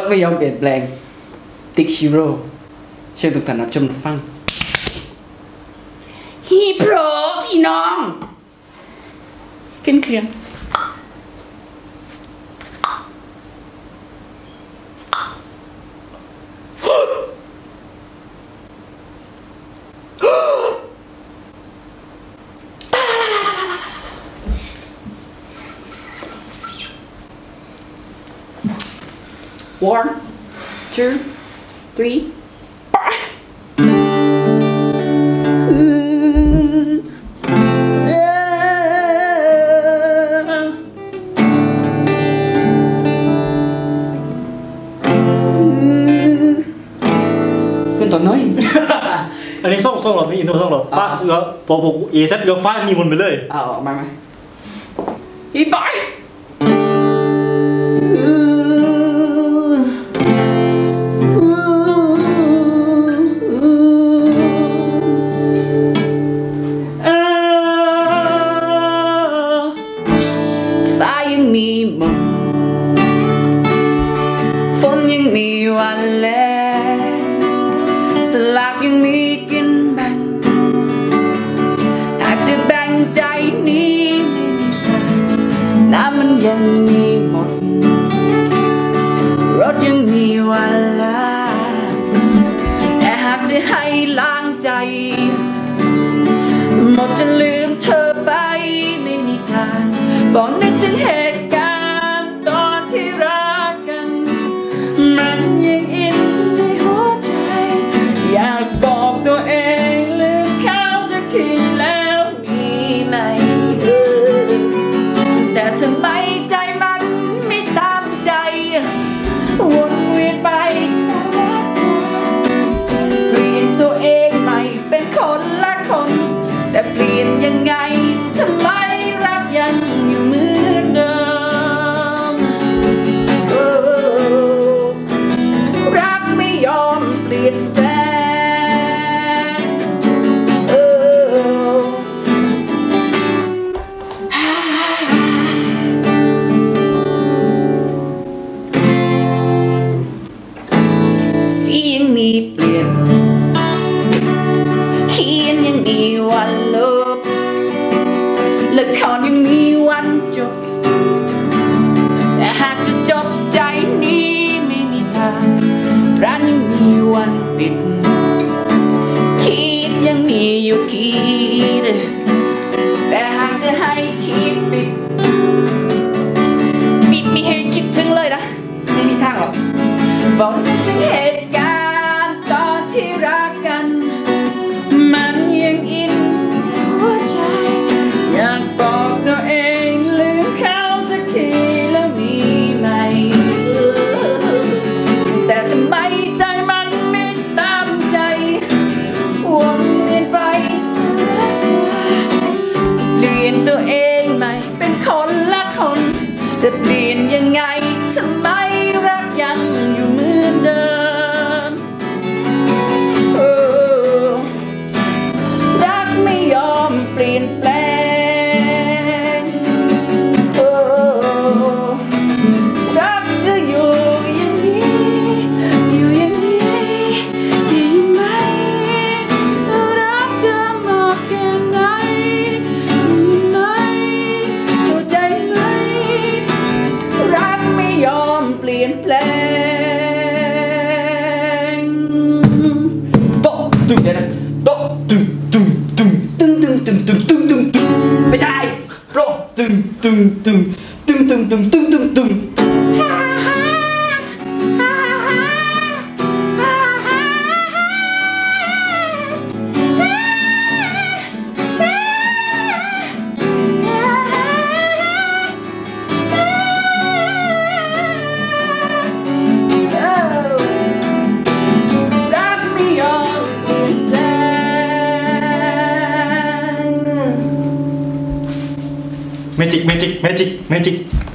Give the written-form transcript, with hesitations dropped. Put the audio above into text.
ไม่ยอมเปลี่ยนแปลงติ๊กชิโร่เชิญทุกท่านรับชมรับฟังฮีโปรพี่น้องขึ้นเครื่องOne, two, three, four. ขึ้นตัวน้อยอันนี้ส่งหรอพี่อินโทรส่งหรอฟ้าแล้วพอเอเซตก็ฟ้ามีมันไปเลยเอาออกมาไหมอีบอยมีหมอกฝนยังมีวันแลสลากยังมีกินแบ่งอาจจะแบ่งใจนี้ไม่มีทางน้ำมันยังมีหมดรถยังมีวันลาแต่หากจะให้ล้างใจหมดจะลืมเธอไปไม่มีทางก่อนนึกถึงเหตุการณ์ตอนที่รักกันมันยังอินในหัวใจอยากบอกตัวเองลืมเขาสักทีแล้วมีไหมแต่ทำไมใจมันไม่ตามใจวนเวียนไปรักเธอเปลี่ยนตัวเองใหม่เป็นคนละคนแต่เปลี่ยนยังไงทำไมรักยังอยู่เหมือนเดิมรักไม่ยอมเปลี่ยนแปลงสียังมีเปลี่ยนเขียนยังมีวันลบละครยังมีวันจบแต่หากจะจบใจนี้ไม่มีทางร้านยังมีวันปิดคิดยังมีอยู่คิดแต่หากจะให้คิดปิดมีให้คิดถึงเลยนะไม่มีทางหรอกฝันถึงเหตุการณ์ตอนที่รักกันมันยังอินหัวใจอยากบอกตัวเองลืมเขาสักทีแล้วมีไหมแต่ทำไมใจมันไม่ตามใจวนเวียนไปรักเธอเปลี่ยนตัวเองใหม่เป็นคนละคนแต่เปลี่ยนยังไงทำไมรักยังอยู่เหมือนเดิมรักไม่ยอมเปลี่ยนแปลงรักจะอยู่อย่างนี้อยู่อย่างนี้ดีไหมรักเธอมากแค่ไหนดีไหมเข้าใจไหมรักไม่ยอมเปลี่ยนแปลงโต๊ะตึงเดี๋ยวนะโต๊ะตึงตึงตึงตึงตึงตึงตึงตึงตึงตึงไม่ใช่โต๊ะตึงตึงตึงตึงตึงตึงตึงตึงตึงรักไม่ยอมเปลี่ยนแปลงเมจิก